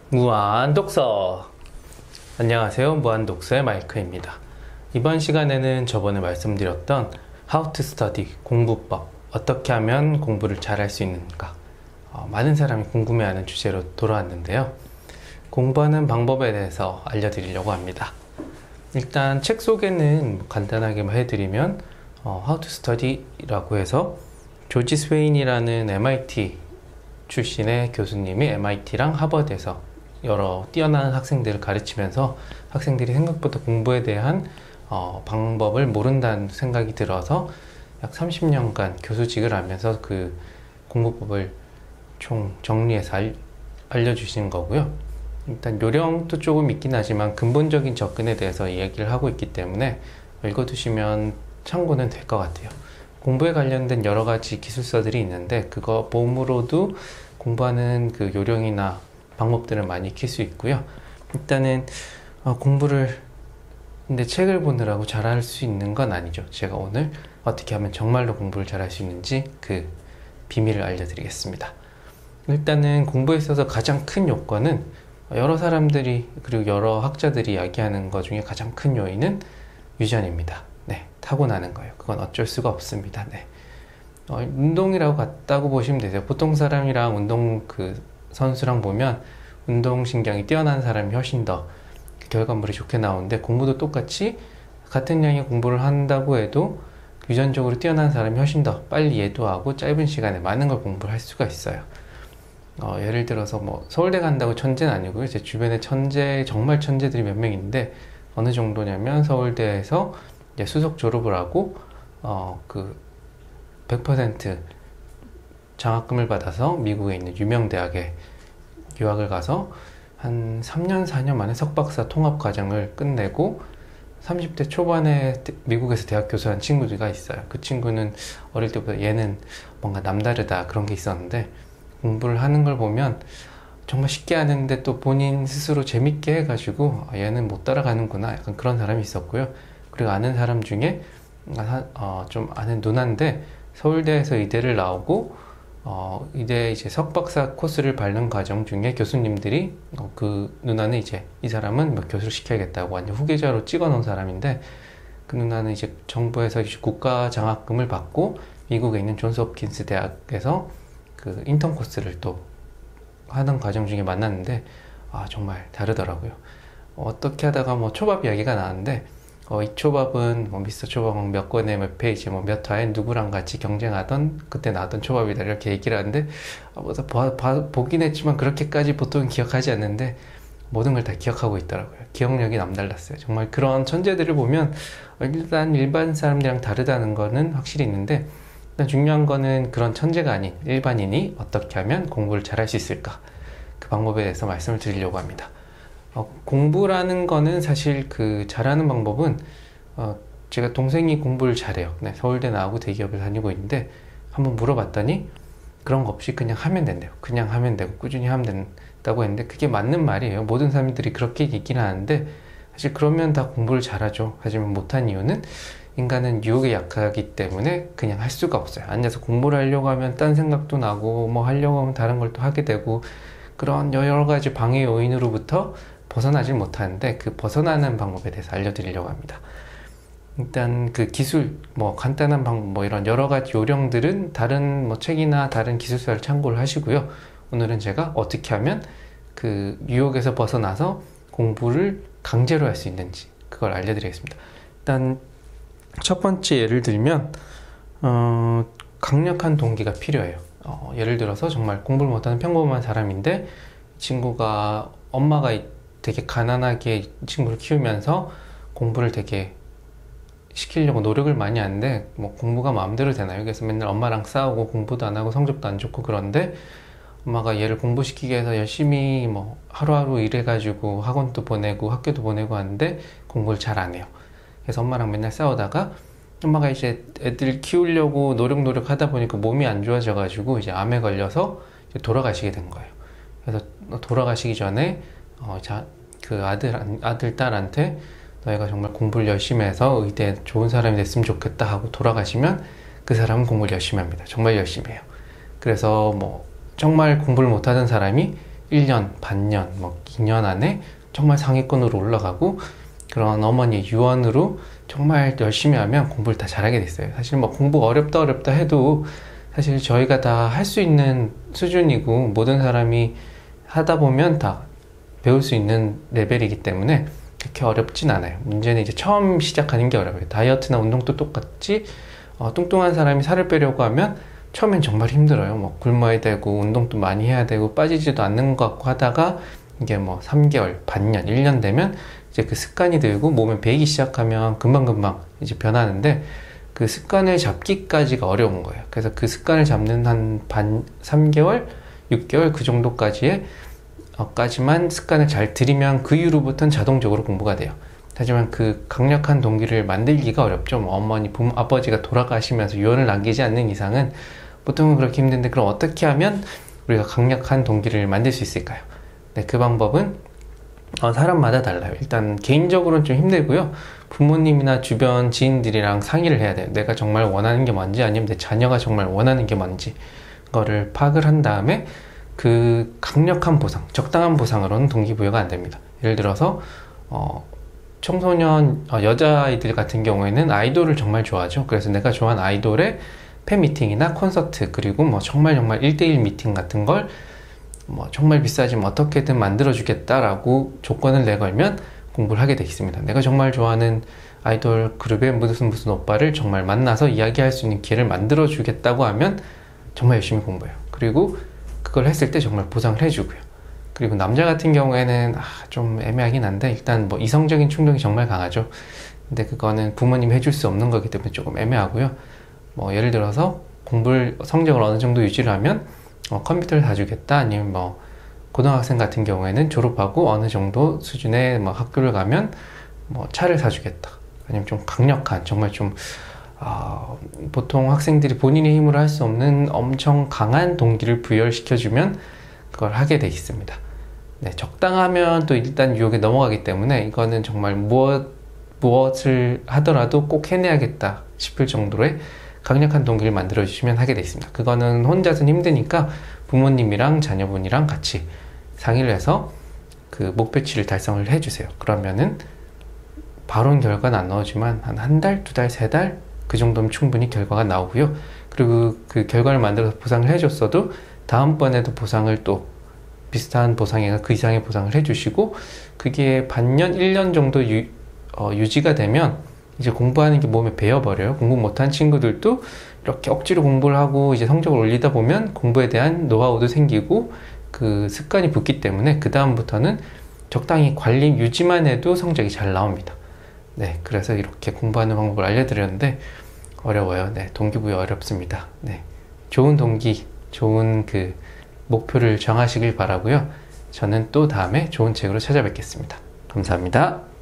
무한독서. 안녕하세요, 무한독서의 마이크입니다. 이번 시간에는 저번에 말씀드렸던 How to Study 공부법, 어떻게 하면 공부를 잘할 수 있는가, 많은 사람이 궁금해하는 주제로 돌아왔는데요. 공부하는 방법에 대해서 알려드리려고 합니다. 일단 책 소개는 간단하게만 해드리면 How to Study라고 해서 조지 스웨인이라는 MIT 출신의 교수님이 MIT랑 하버드에서 여러 뛰어난 학생들을 가르치면서 학생들이 생각보다 공부에 대한 방법을 모른다는 생각이 들어서 약 30년간 교수직을 하면서 그 공부법을 총 정리해서 알려주신 거고요. 일단 요령도 조금 있긴 하지만 근본적인 접근에 대해서 이야기를 하고 있기 때문에 읽어두시면 참고는 될 것 같아요. 공부에 관련된 여러 가지 기술서들이 있는데 그거 몸으로도 공부하는 그 요령이나 방법들을 많이 익힐 수 있고요. 일단은 공부를 근데 책을 보느라고 잘할 수 있는 건 아니죠. 제가 오늘 어떻게 하면 정말로 공부를 잘할 수 있는지 그 비밀을 알려드리겠습니다. 일단은 공부에 있어서 가장 큰 요건은 여러 사람들이 그리고 여러 학자들이 이야기하는 것 중에 가장 큰 요인은 유전입니다. 네, 타고나는 거예요. 그건 어쩔 수가 없습니다. 네. 운동이라고 같다고 보시면 되세요. 보통 사람이랑 운동 선수랑 보면 운동신경이 뛰어난 사람이 훨씬 더 결과물이 좋게 나오는데 공부도 똑같이 같은 양의 공부를 한다고 해도 유전적으로 뛰어난 사람이 훨씬 더 빨리 예도하고 짧은 시간에 많은 걸 공부를 할 수가 있어요. 예를 들어서 뭐 서울대 간다고 천재는 아니고요. 제 주변에 정말 천재들이 몇 명 있는데 어느 정도냐면 서울대에서 이제 수석 졸업을 하고 100% 장학금을 받아서 미국에 있는 유명 대학에 유학을 가서 한 3년, 4년 만에 석박사 통합 과정을 끝내고 30대 초반에 미국에서 대학 교수한 친구가 있어요. 그 친구는 어릴 때부터 얘는 뭔가 남다르다 그런 게 있었는데 공부를 하는 걸 보면 정말 쉽게 하는데 또 본인 스스로 재밌게 해가지고 얘는 못 따라가는구나 약간 그런 사람이 있었고요. 그리고 아는 사람 중에 좀 아는 누나인데 서울대에서 의대를 나오고 의대 이제 석박사 코스를 밟는 과정 중에 교수님들이 그 누나는 이제 이 사람은 뭐 교수를 시켜야겠다고 완전 후계자로 찍어 놓은 사람인데 그 누나는 이제 정부에서 국가 장학금을 받고 미국에 있는 존스 홉킨스 대학에서 그 인턴 코스를 또 하는 과정 중에 만났는데 정말 다르더라고요. 어떻게 하다가 뭐 초밥 이야기가 나왔는데 이 초밥은 뭐 미스터 초밥 몇 권에 몇 페이지 뭐 몇 화에 누구랑 같이 경쟁하던 그때 나왔던 초밥이다 이렇게 얘기를 하는데 보긴 했지만 그렇게까지 보통 기억하지 않는데 모든 걸 다 기억하고 있더라고요. 기억력이 남달랐어요. 정말 그런 천재들을 보면 일단 일반 사람들이랑 다르다는 거는 확실히 있는데 일단 중요한 거는 그런 천재가 아닌 일반인이 어떻게 하면 공부를 잘할 수 있을까 그 방법에 대해서 말씀을 드리려고 합니다. 공부라는 거는 사실 잘하는 방법은 제가 동생이 공부를 잘해요. 네, 서울대 나오고 대기업을 다니고 있는데 한번 물어봤더니 그런 거 없이 그냥 하면 된대요. 그냥 하면 되고 꾸준히 하면 된다고 했는데 그게 맞는 말이에요. 모든 사람들이 그렇게 얘기는 하는데 사실 그러면 다 공부를 잘하죠. 하지만 못한 이유는 인간은 유혹에 약하기 때문에 그냥 할 수가 없어요. 앉아서 공부를 하려고 하면 딴 생각도 나고 뭐 하려고 하면 다른 걸 또 하게 되고 그런 여러 가지 방해 요인으로부터 벗어나질 못하는데 그 벗어나는 방법에 대해서 알려드리려고 합니다. 일단 그 기술, 뭐 간단한 방법, 뭐 이런 여러 가지 요령들은 다른 뭐 책이나 다른 기술서를 참고를 하시고요. 오늘은 제가 어떻게 하면 그 유혹에서 벗어나서 공부를 강제로 할 수 있는지 그걸 알려드리겠습니다. 일단 첫 번째 예를 들면 강력한 동기가 필요해요. 예를 들어서 정말 공부를 못하는 평범한 사람인데 친구가 엄마가 되게 가난하게 친구를 키우면서 공부를 되게 시키려고 노력을 많이 하는데 뭐 공부가 마음대로 되나요? 그래서 맨날 엄마랑 싸우고 공부도 안 하고 성적도 안 좋고 그런데 엄마가 얘를 공부시키기 위해서 열심히 뭐 하루하루 일해가지고 학원도 보내고 학교도 보내고 하는데 공부를 잘 안 해요. 그래서 엄마랑 맨날 싸우다가 엄마가 이제 애들 키우려고 노력 하다 보니까 몸이 안 좋아져가지고 이제 암에 걸려서 이제 돌아가시게 된 거예요. 그래서 돌아가시기 전에 그 아들, 딸한테 너희가 정말 공부를 열심히 해서 의대에 좋은 사람이 됐으면 좋겠다 하고 돌아가시면 그 사람은 공부를 열심히 합니다. 정말 열심히 해요. 그래서 뭐 정말 공부를 못하던 사람이 1년, 반년, 뭐 2년 안에 정말 상위권으로 올라가고 그런 어머니의 유언으로 정말 열심히 하면 공부를 다 잘하게 됐어요. 사실 뭐 공부 어렵다 해도 사실 저희가 다 할 수 있는 수준이고 모든 사람이 하다 보면 다 배울 수 있는 레벨이기 때문에 그렇게 어렵진 않아요. 문제는 이제 처음 시작하는 게 어려워요. 다이어트나 운동도 똑같이 뚱뚱한 사람이 살을 빼려고 하면 처음엔 정말 힘들어요. 뭐 굶어야 되고 운동도 많이 해야 되고 빠지지도 않는 것 같고 하다가 이게 뭐 3개월, 반년, 1년 되면 이제 그 습관이 들고 몸에 배이기 시작하면 금방금방 이제 변하는데 그 습관을 잡기까지가 어려운 거예요. 그래서 그 습관을 잡는 한 3개월, 6개월 그 정도까지의 까지만 습관을 잘 들이면 그 이후로부터는 자동적으로 공부가 돼요. 하지만 그 강력한 동기를 만들기가 어렵죠. 뭐 어머니, 아버지가 돌아가시면서 유언을 남기지 않는 이상은 보통은 그렇게 힘든데 그럼 어떻게 하면 우리가 강력한 동기를 만들 수 있을까요? 네, 그 방법은 사람마다 달라요. 일단 개인적으로는 좀 힘들고요. 부모님이나 주변 지인들이랑 상의를 해야 돼요. 내가 정말 원하는 게 뭔지 아니면 내 자녀가 정말 원하는 게 뭔지 그거를 파악을 한 다음에 그 강력한 보상, 적당한 보상으로는 동기부여가 안 됩니다. 예를 들어서 청소년 여자아이들 같은 경우에는 아이돌을 정말 좋아하죠. 그래서 내가 좋아하는 아이돌의 팬미팅이나 콘서트 그리고 뭐 정말 1대1 미팅 같은 걸 뭐 정말 비싸지만 어떻게든 만들어 주겠다라고 조건을 내걸면 공부를 하게 돼 있습니다. 내가 정말 좋아하는 아이돌 그룹의 무슨 오빠를 정말 만나서 이야기할 수 있는 기회를 만들어 주겠다고 하면 정말 열심히 공부해요. 그리고 그걸 했을 때 정말 보상을 해주고요. 그리고 남자 같은 경우에는 좀 애매하긴 한데 일단 뭐 이성적인 충동이 정말 강하죠. 근데 그거는 부모님이 해줄 수 없는 거기 때문에 조금 애매하고요. 뭐 예를 들어서 성적을 어느 정도 유지를 하면 컴퓨터를 사주겠다, 아니면 뭐 고등학생 같은 경우에는 졸업하고 어느 정도 수준의 뭐 학교를 가면 뭐 차를 사주겠다, 아니면 좀 강력한 정말 좀 보통 학생들이 본인의 힘으로 할 수 없는 엄청 강한 동기를 부여시켜주면 그걸 하게 돼 있습니다. 네, 적당하면 또 일단 유혹에 넘어가기 때문에 이거는 정말 무엇을 하더라도 꼭 해내야겠다 싶을 정도의 강력한 동기를 만들어 주시면 하게 돼 있습니다. 그거는 혼자서는 힘드니까 부모님이랑 자녀분이랑 같이 상의를 해서 그 목표치를 달성을 해주세요. 그러면은 바로는 결과는 안 나오지만 한 달, 2달, 3달 그 정도면 충분히 결과가 나오고요. 그리고 그 결과를 만들어서 보상을 해줬어도 다음번에도 보상을 또 비슷한 보상이나 그 이상의 보상을 해주시고 그게 반년, 1년 정도 유지가 되면 이제 공부하는 게 몸에 배어버려요. 공부 못한 친구들도 이렇게 억지로 공부를 하고 이제 성적을 올리다 보면 공부에 대한 노하우도 생기고 그 습관이 붙기 때문에 그 다음부터는 적당히 관리 유지만 해도 성적이 잘 나옵니다. 네, 그래서 이렇게 공부하는 방법을 알려드렸는데 어려워요. 네, 동기부여 어렵습니다. 네, 좋은 동기, 좋은 그 목표를 정하시길 바라고요. 저는 또 다음에 좋은 책으로 찾아뵙겠습니다. 감사합니다.